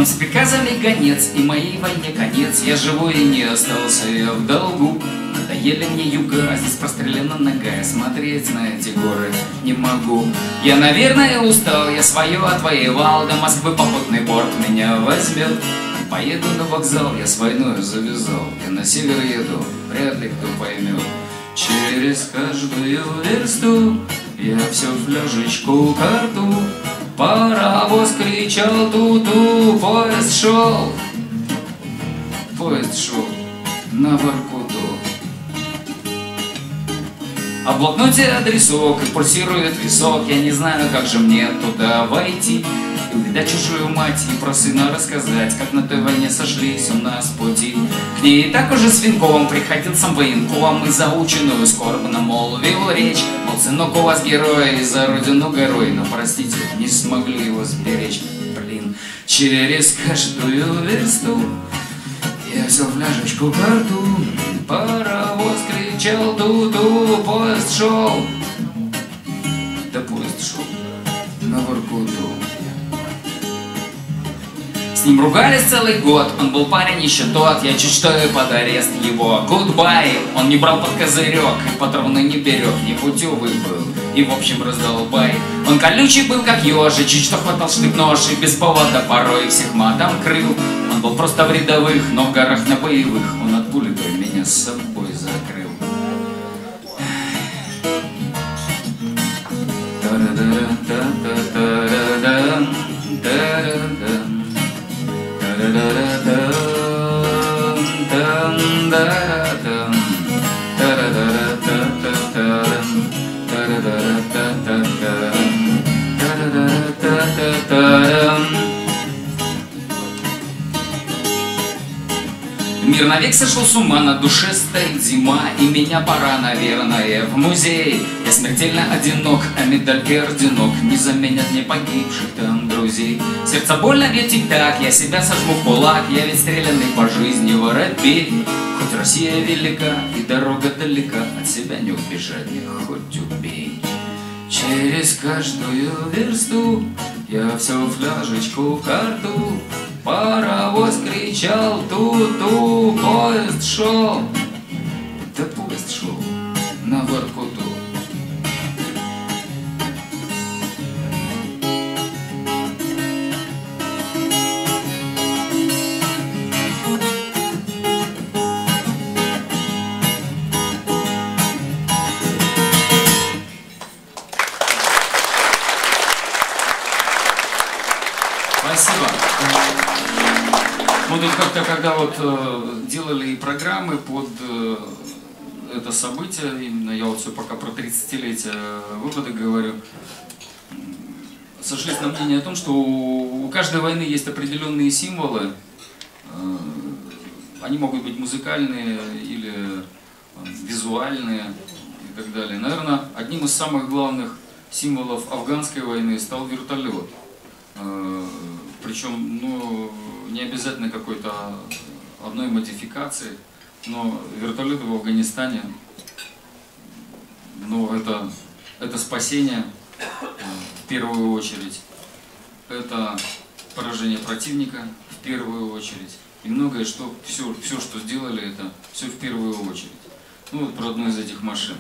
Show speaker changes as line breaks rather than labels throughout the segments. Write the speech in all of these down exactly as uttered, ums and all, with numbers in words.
Он с приказами гонец, и моей войне конец. Я живой и не остался я в долгу. Надоели мне юга, здесь прострелена нога. Смотреть на эти горы не могу. Я, наверное, устал, я свое отвоевал. До Москвы попутный порт меня возьмет. Поеду на вокзал, я с войной завязал. Я на север еду, вряд ли кто поймет. Через каждую версту я все фляжечку карту. Паровоз кричал ту-ту, поезд шел. Поезд шел на Воркуту. А в блокноте адресок, и пульсирует висок. Я не знаю, как же мне туда войти и увидать чужую мать, и про сына рассказать, как на той войне сошлись у нас пути. К ней и так уже с венком приходил сам военком, и заученную скорбно молвил речь. Мол, сынок, у вас герой, и за родину горой, но, простите, не смогли его сберечь. Блин, через каждую версту я взял фляжечку карту. Паровоз кричал ту-ту, поезд шел. Да поезд шел на Воркуту. С ним ругались целый год, он был парень еще тот. Я чуть что и под арест его. Гудбай, он не брал под козырек, и патроны не берег, непутевый был, и в общем раздолбай. Он колючий был как ежи, чуть что хватал штык-нож, и без повода порой всех матом крыл. Он был просто в рядовых, но в горах на боевых он от пули той меня с собой закрыл. Мир навек сошел с ума, на душе стоит зима, и меня пора, наверное, в музей. Я смертельно одинок, а медаль и орденок не заменят мне погибших там друзей. Сердце больно бьет так, я себя сожму в кулак, я ведь стрелянный по жизни воробей. Хоть Россия велика и дорога далека, от себя не убежать мне, хоть убей. Через каждую версту я все фляжечку в карту. Паровоз кричал ту-ту, поезд шел. Да поезд шел на Воркуту. Спасибо. Мы тут как-то, когда вот э, делали программы под э, это событие, именно я вот все пока про тридцатилетие вывода говорю, сошлись на мнение о том, что у, у каждой войны есть определенные символы. Э, они могут быть музыкальные или э, визуальные и так далее. Наверное, одним из самых главных символов афганской войны стал вертолет. Э, причем, ну, не обязательно какой-то одной модификации, но вертолеты в Афганистане, ну, это, это спасение в первую очередь, это поражение противника в первую очередь, и многое, что, все, все, что сделали, это все в первую очередь. Ну, вот про одну из этих машин.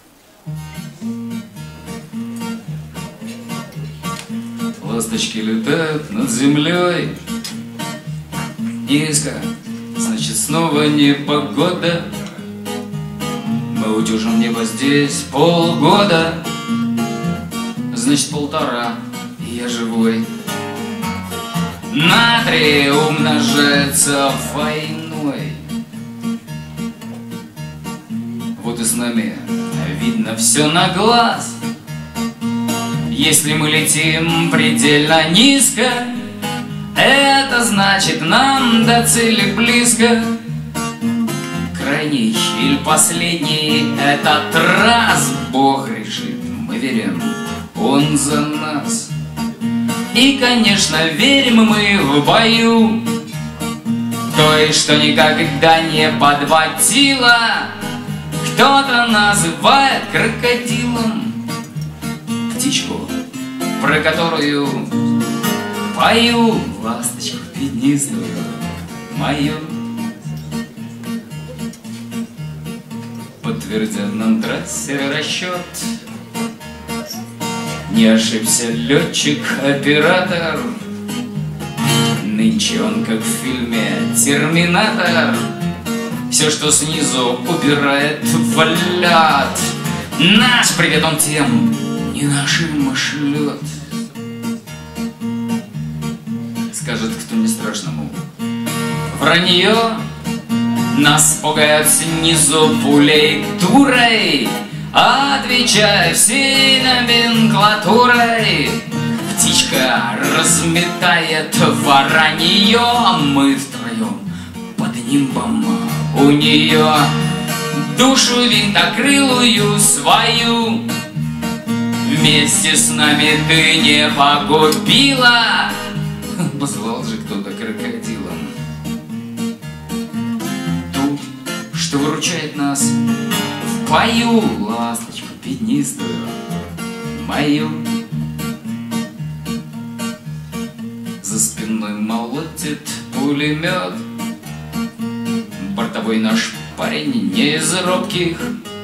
Ласточки летают над землей низко, значит снова непогода. Мы утюжим небо здесь полгода, значит полтора, и я живой. На три умножается войной. Вот и с нами видно все на глаз. Если мы летим предельно низко, это значит нам до цели близко. Крайний или последний этот раз Бог решит, мы верим, Он за нас. И, конечно, верим мы в бою той, что никогда не подводила. Кто-то называет крокодилом птичку, про которую пою, ласточку, бедняжку. пятнистую мою. Подтверден нам трассер расчет, не ошибся летчик-оператор. Нынче он, как в фильме «Терминатор», все, что снизу убирает, валят. Наш привет он тем не нашим шлет. Скажет, кто не страшному вранье. Нас пугают снизу пулей дурой, отвечая всей номенклатурой. Птичка разметает воронье, а мы втроем под нимбом у нее. Душу винтокрылую свою вместе с нами ты не погубила. Позвал же кто-то крокодилом ту, что выручает нас в бою, ласточку пятнистую мою. За спиной молотит пулемет, бортовой наш парень не из робких,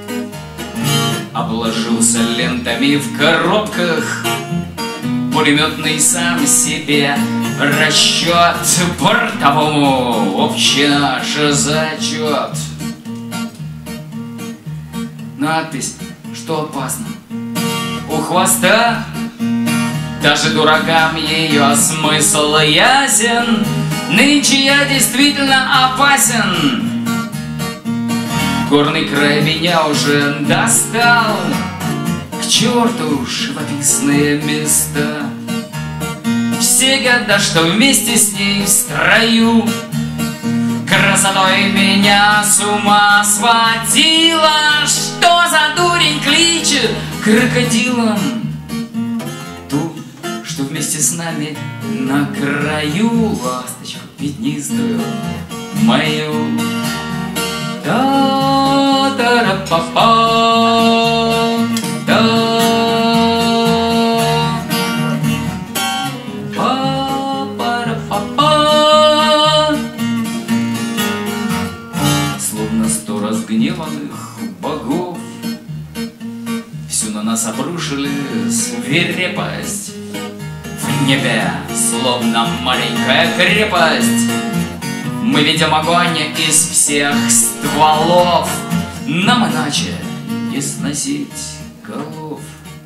обложился лентами в коробках. Пулеметный сам себе расчет, бортовому общий наш зачет. Надпись, что опасно у хвоста, даже дуракам ее смысл ясен. Нынче я действительно опасен, горный край меня уже достал. К черту живописные места, все года, что вместе с ней в строю. Красотой меня с ума сводила. Что за дурень кличет крокодилом ту, что вместе с нами на краю, ласточку пятнистую мою. Та-та-ра-па-па, та, па-па-ра-па-па. Словно сто разгневанных богов всю на нас обрушили свирепость. В небе, словно маленькая крепость, мы видим огонь из всех стволов. Нам иначе не сносить голов.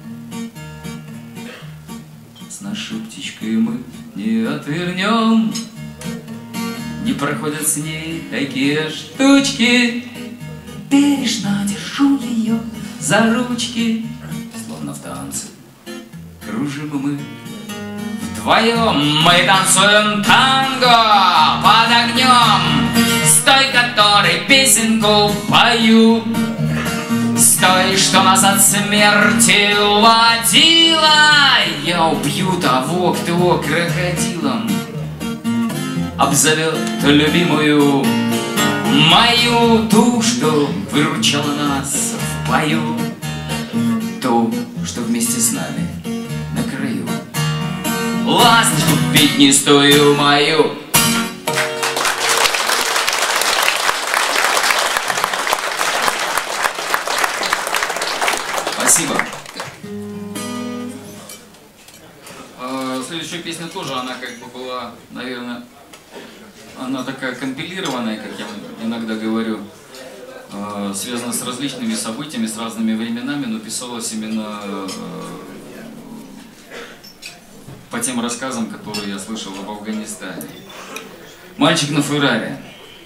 С нашей птичкой мы не отвернем, не проходят с ней такие штучки. Бережно держу ее за ручки, словно в танце кружим мы вдвоем. Мы танцуем танго под огнем, с той, которой песенку пою, с той, что нас от смерти уводила. Я убью того, кто крокодилом обзовет любимую мою, ту, что выручала нас в бою, ту, что вместе с нами на краю, ласточку пятнистую мою. Спасибо. Следующая песня тоже, она как бы была, наверное, она такая компилированная, как я иногда говорю, связана с различными событиями, с разными временами, но писалась именно по тем рассказам, которые я слышал об Афганистане. «Мальчик на Феррари».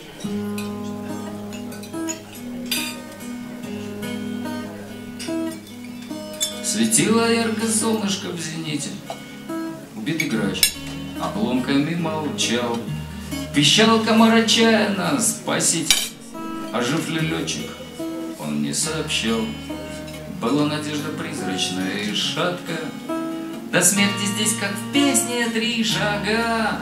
Светило ярко солнышко в зените, убитый грач обломками молчал, пищал комар отчаянно спасить, а жив ли летчик, он не сообщал. Была надежда призрачная и шаткая, до смерти здесь, как в песне, три шага.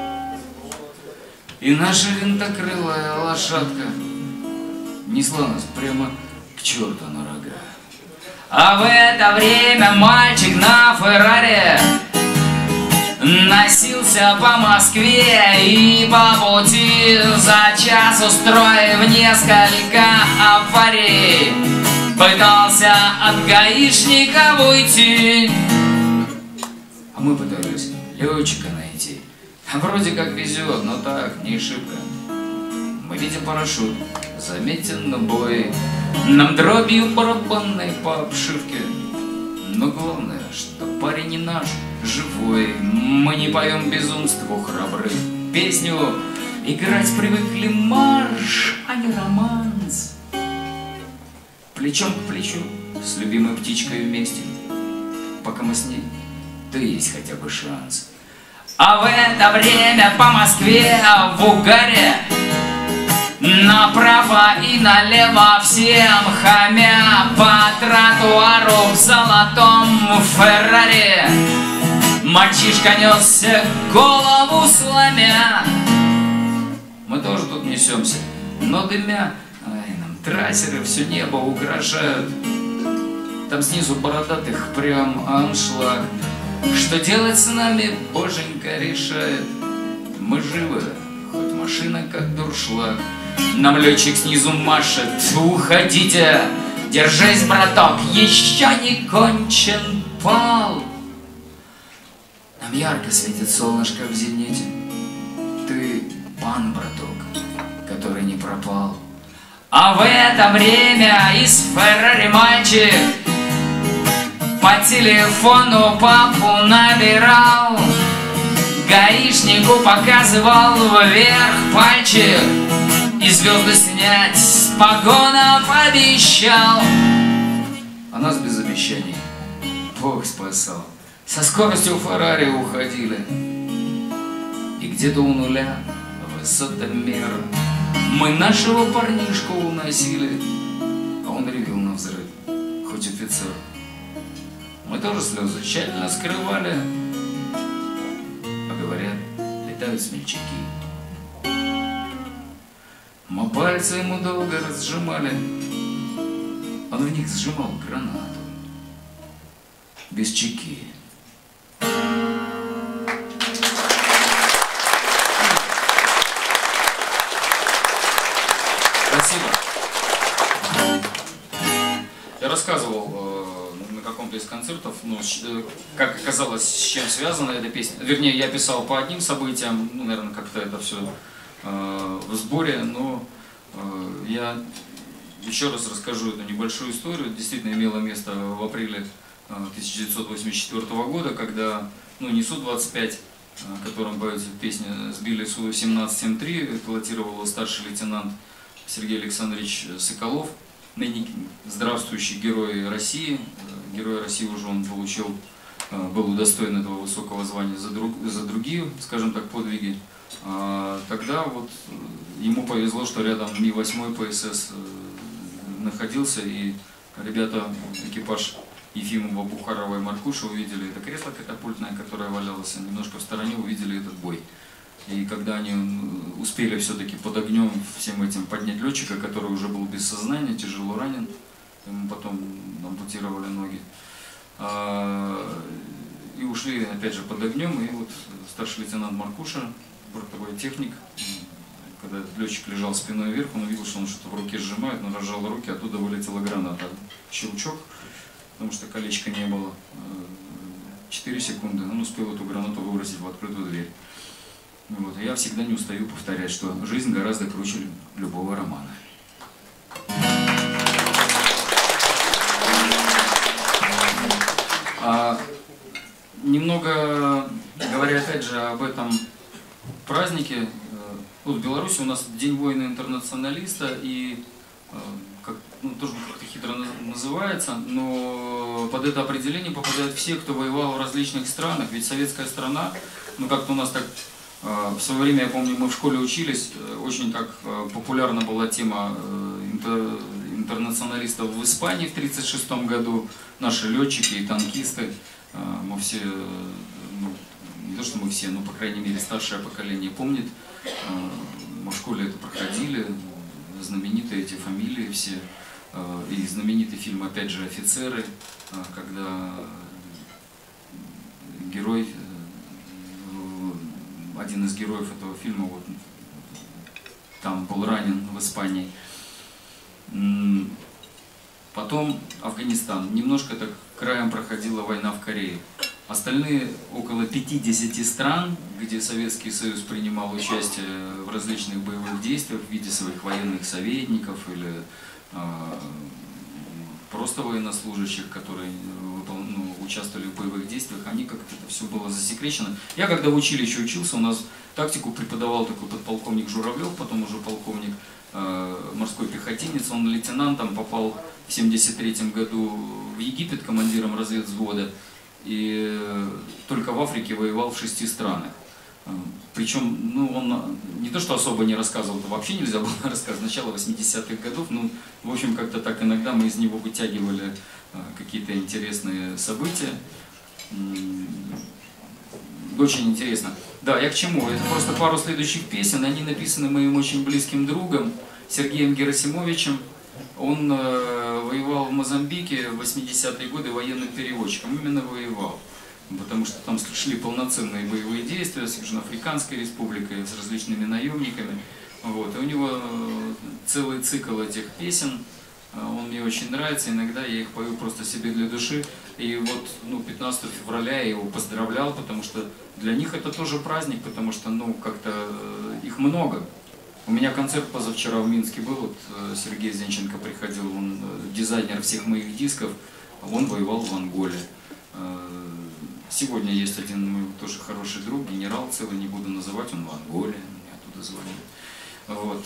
И наша винтокрылая лошадка несла нас прямо к черту на рога. А в это время мальчик на Феррари носился по Москве и по пути за час, устроив несколько аварий, пытался от гаишника уйти. А мы пытались летчика найти. Вроде как везет, но так, не шибко. Мы видим парашют, заметен бой, нам дробью барабанной по обшивке. Но главное, что парень не наш, живой. Мы не поем безумству храбрых песню, играть привыкли марш, а не романс. Плечом к плечу с любимой птичкой вместе, пока мы с ней, то есть хотя бы шанс. А в это время по Москве в угаре, направо и налево всем хамя, по тротуару в золотом Феррари мальчишка несся, голову сломя. Мы тоже тут несемся, но дымя. Ай, нам трассеры все небо угрожают. Там снизу бородатых прям аншлаг. Что делать с нами, боженька решает. Мы живы, хоть машина как дуршлаг. Нам летчик снизу машет: уходите, держись, браток, еще не кончен пал. Нам ярко светит солнышко в зените. Ты пан, браток, который не пропал. А в это время из Феррари мальчик по телефону папу набирал, гаишнику показывал вверх пальчик и звезды снять с погонов обещал. А нас без обещаний Бог спасал. Со скоростью Феррари уходили, и где-то у нуля высотомер мы нашего парнишку уносили, а он ревел на взрыв, хоть офицер. Мы тоже слезы тщательно скрывали, а говорят, летают смельчаки. Мы пальцы ему долго разжимали, он в них сжимал гранату без чеки. Спасибо. Я рассказывал э, на каком-то из концертов, ну, э, как оказалось, с чем связана эта песня. Вернее, я писал по одним событиям, ну, наверное, как-то это все э, в сборе, но э, я еще раз расскажу эту небольшую историю. Действительно имело место в апреле э, тысяча девятьсот восемьдесят четвёртого года, когда, ну, не Су двадцать пять, о котором поется песня, сбили Су семнадцать семь три, пилотировал старший лейтенант Сергей Александрович Соколов, ныне здравствующий герой России. Герой России уже он получил, был удостоен этого высокого звания за, друг, за другие, скажем так, подвиги. А тогда вот ему повезло, что рядом Ми восемь ПСС находился, и ребята, экипаж Ефимова, Бухарова и Маркуша увидели это кресло катапультное, которое валялось немножко в стороне, увидели этот бой. И когда они успели все-таки под огнем всем этим поднять летчика, который уже был без сознания, тяжело ранен, ему потом ампутировали ноги, и ушли опять же под огнем, и вот старший лейтенант Маркуша, бортовой техник, когда этот летчик лежал спиной вверх, он увидел, что он что-то в руке сжимает, но разжал руки, оттуда вылетела граната. Щелчок, потому что колечка не было, четыре секунды, он успел эту гранату выбросить в открытую дверь. Вот. Я всегда не устаю повторять, что жизнь гораздо круче любого романа. А, немного говоря опять же об этом празднике, вот в Беларуси у нас День воина-интернационалиста, и как, ну, тоже как-то хитро называется, но под это определение попадают все, кто воевал в различных странах, ведь советская страна, ну как-то у нас так... В свое время, я помню, мы в школе учились, очень так популярна была тема интернационалистов в Испании в тридцать шестом году. Наши летчики и танкисты, мы все, ну, не то что мы все, но по крайней мере старшее поколение помнит, мы в школе это проходили, знаменитые эти фамилии все, и знаменитый фильм, опять же, «Офицеры», когда герой один из героев этого фильма вот там был ранен в Испании. Потом Афганистан. Немножко так краем проходила война в Корее. Остальные около пятидесяти стран, где Советский Союз принимал участие в различных боевых действиях в виде своих военных советников или э, просто военнослужащих, которые ну, участвовали в боевых действиях, они как-то это все было засекречено. Я когда в училище учился, у нас тактику преподавал такой подполковник Журавлев, потом уже полковник, э, морской пехотинец, он лейтенантом попал в семьдесят третьем году в Египет командиром разведвзвода. И только в Африке воевал в шести странах. Причем, ну, он не то что особо не рассказывал, это вообще нельзя было рассказывать, начало восьмидесятых годов, ну, в общем, как-то так иногда мы из него вытягивали какие-то интересные события. Очень интересно. Да, я к чему? Это просто пару следующих песен, они написаны моим очень близким другом Сергеем Герасимовичем. Он э, воевал в Мозамбике в восьмидесятые годы военным переводчиком, именно воевал, потому что там шли полноценные боевые действия с Южноафриканской республикой, с различными наемниками. Вот. И у него целый цикл этих песен, он мне очень нравится, иногда я их пою просто себе для души. И вот ну, пятнадцатого февраля я его поздравлял, потому что для них это тоже праздник, потому что ну, как-то их много. У меня концерт позавчера в Минске был, вот Сергей Зенченко приходил, он дизайнер всех моих дисков, он воевал в Анголе. Сегодня есть один мой тоже хороший друг, генерал целый, не буду называть, он в Анголе, мне оттуда звонил. Вот.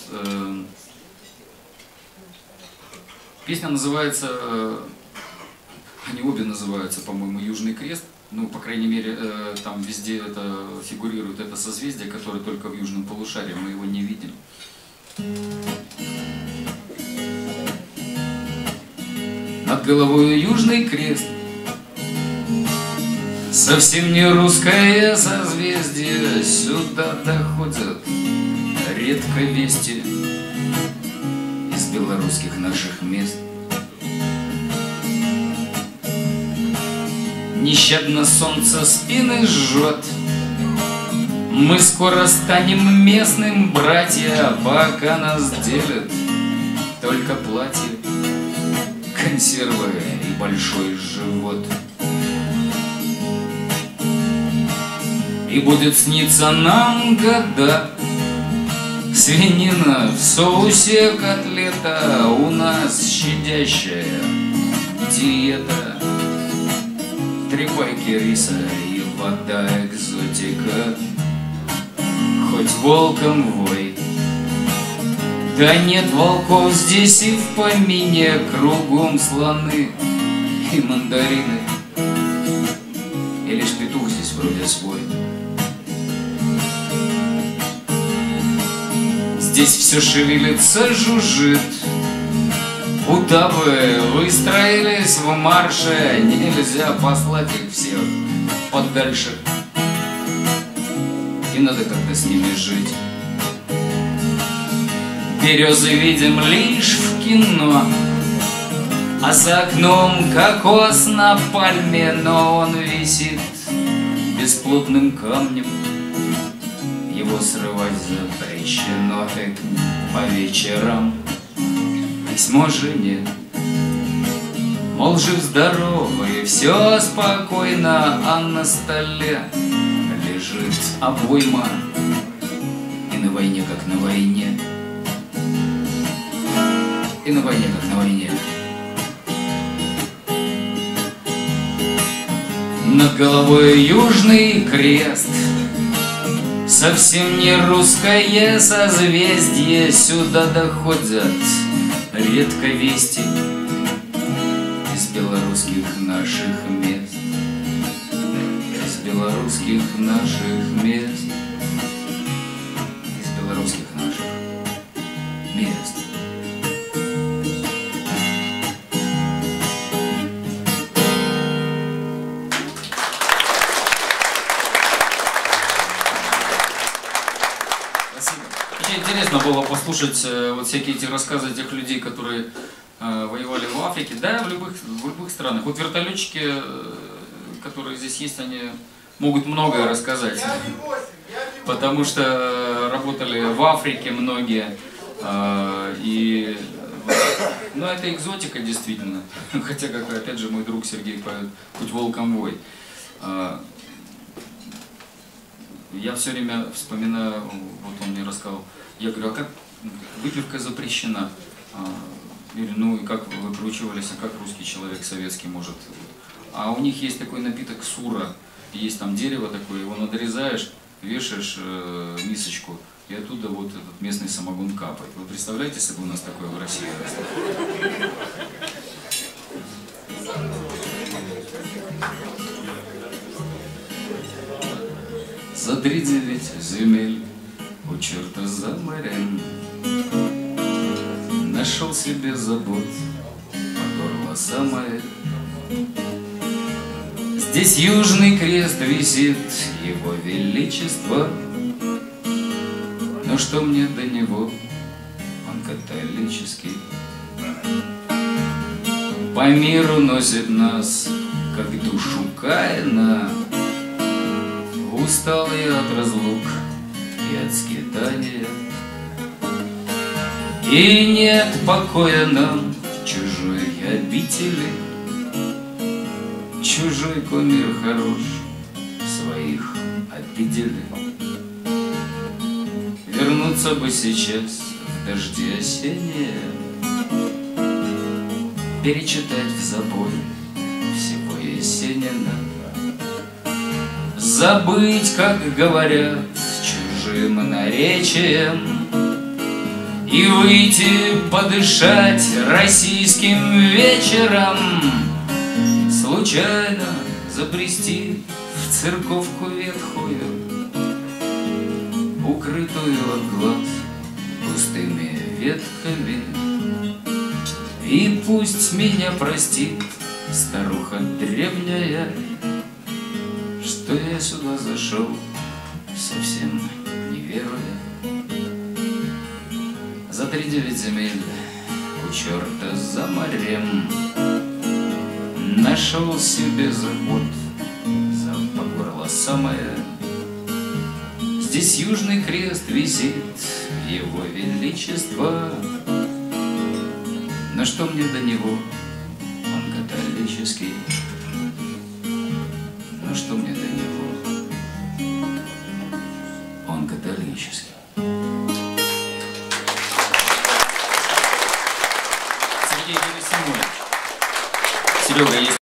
Песня называется, они обе называются, по-моему, «Южный крест». Ну, по крайней мере, там везде это фигурирует это созвездие, которое только в южном полушарии, мы его не видим. Над головой южный крест, совсем не русское созвездие, сюда доходят редко вести из белорусских наших мест. Нещадно солнце спины жжет, мы скоро станем местным, братья, пока нас делят только платье, консервы и большой живот. И будет сниться нам года свинина в соусе котлета, у нас щадящая диета. Три пайки риса и вода экзотика, хоть волком вой. Да нет волков здесь и в помине, кругом слоны и мандарины, и лишь петух здесь вроде свой. Здесь все шевелится, жужжит, удавы выстроились в марше, нельзя послать их всех подальше, и надо как-то с ними жить. Березы видим лишь в кино, а за окном кокос на пальме, но он висит бесплотным камнем, его срывать запрещено. По вечерам письмо жене, мол, жив-здоровый, все спокойно, а на столе лежит обойма, и на войне, как на войне, и на войне, как на войне. Над головой южный крест, совсем не русское созвездие, сюда доходят редко вести из белорусских наших мест, из белорусских наших мест, из белорусских наших мест. Интересно было послушать э, вот всякие эти рассказы тех людей, которые э, воевали в Африке, да, в любых, в любых странах. Вот вертолетчики, э, которые здесь есть, они могут многое рассказать. Потому что работали в Африке многие. И, ну, это экзотика действительно. Хотя, как опять же мой друг Сергей поет, хоть волком вой. Я все время вспоминаю, вот он мне рассказал, я говорю, а как выпивка запрещена? Я говорю, ну и как вы выкручивались, а как русский человек советский может? А у них есть такой напиток сура, есть там дерево такое, его надрезаешь, вешаешь э, мисочку, и оттуда вот этот местный самогон капает. Вы представляете, если бы у нас такое в России росло? За три девять земель у черта за морем нашел себе забот по горло самое. Здесь южный крест висит его величество, но что мне до него, он католический. По миру носит нас, как душу Каина, усталый от разлук и от скитания. И нет покоя нам в чужой обители. Чужой кумир хорош, своих обидели. Вернуться бы сейчас в дожди осенние, перечитать в забой всего Есенина, забыть, как говорят, чужим наречием, и выйти подышать российским вечером, случайно забрести в церковку ветхую, укрытую от глаз густыми ветками. И пусть меня простит старуха древняя, что я сюда зашел, совсем не веруя. За три девять земель у черта за морем нашел себе заход за по горло самое. Здесь южный крест висит его величество, но что мне до него, он католический. Но что мне до него, он католический. Сергей Герасимович. Серега, есть